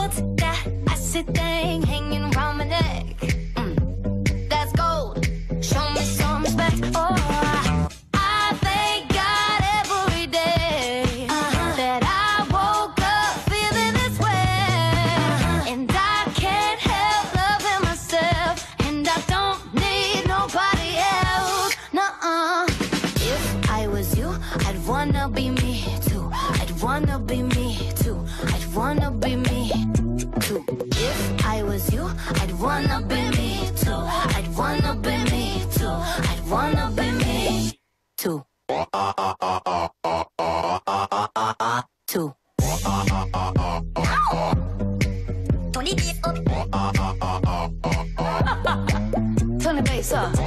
cute. That acid thing hanging round my neck. That's gold. Show me some respect. Oh, I thank God every day that I woke up feeling this way. And I can't help loving myself. And I don't need nobody else. Nuh-uh. If I was you, I'd wanna be me too. I'd wanna be me too. I'd wanna be me too. If I was you, I'd wanna be me too. I'd wanna be me too. I'd wanna be me too. Too. Turn the bass up.